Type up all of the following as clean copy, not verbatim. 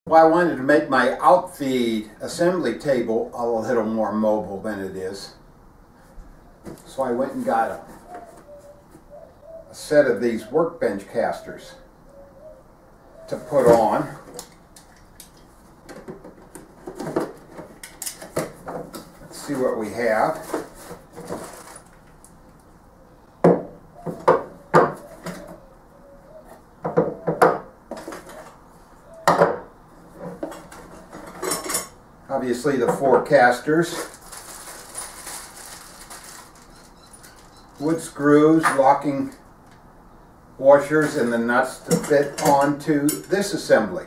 Well, I wanted to make my outfeed assembly table a little more mobile than it is. So I went and got a set of these workbench casters to put on. Let's see what we have. Obviously the 4 casters, wood screws, locking washers, and the nuts to fit onto this assembly.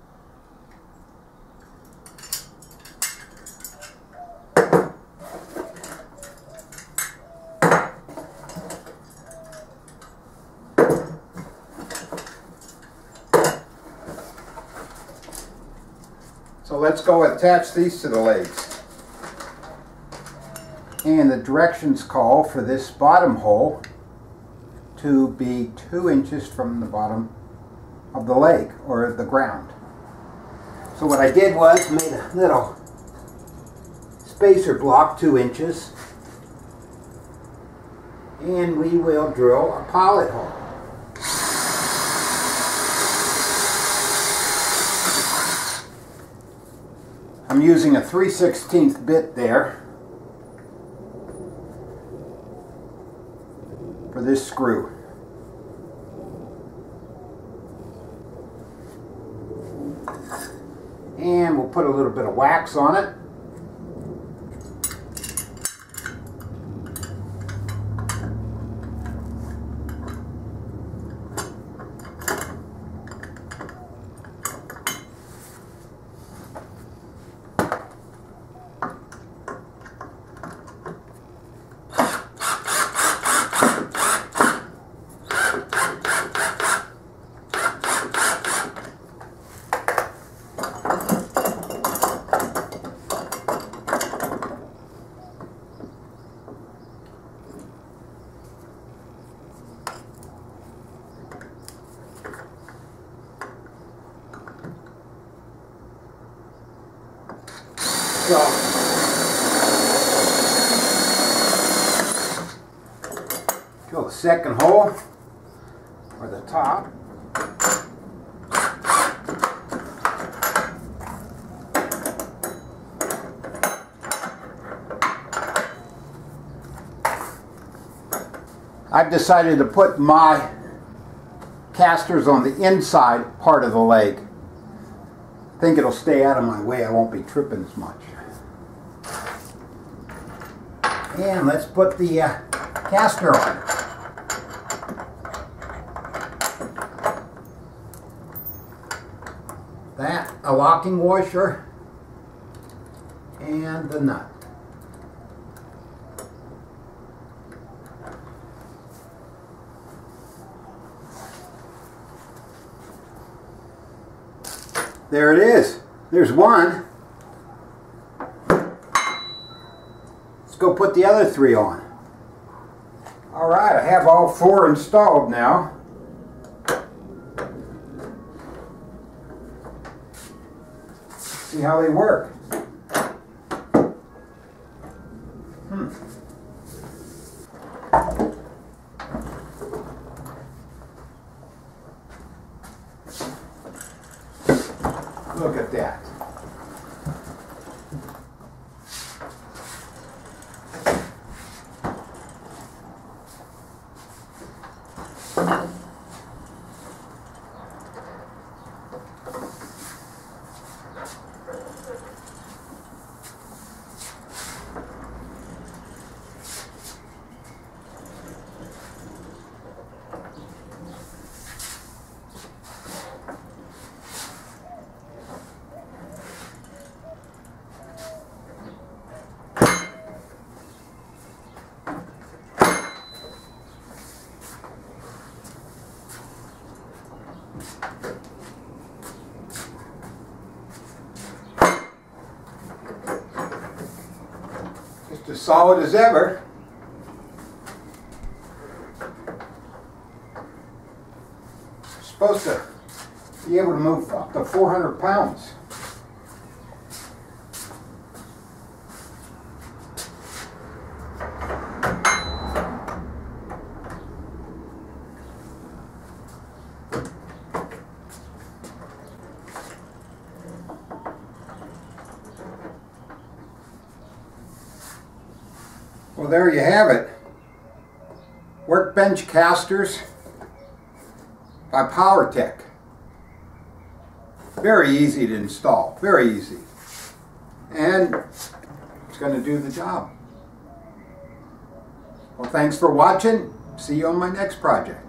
So let's go attach these to the legs. And the directions call for this bottom hole to be 2 inches from the bottom of the leg, or the ground. So what I did was made a little spacer block 2 inches, and we will drill a pilot hole. I'm using a 3/16 bit there for this screw. And we'll put a little bit of wax on it. So, drill the second hole, or the top. I've decided to put my casters on the inside part of the leg. I think it'll stay out of my way. I won't be tripping as much. And let's put the caster on. That, a locking washer, and the nut. There it is. There's one. Let's go put the other 3 on. Alright, I have all 4 installed now. See how they work. Look at that. Just as solid as ever. Supposed to be able to move up to 400 pounds. Well, there you have it. Workbench casters by PowerTech. Very easy to install, very easy. And it's going to do the job. Well, thanks for watching. See you on my next project.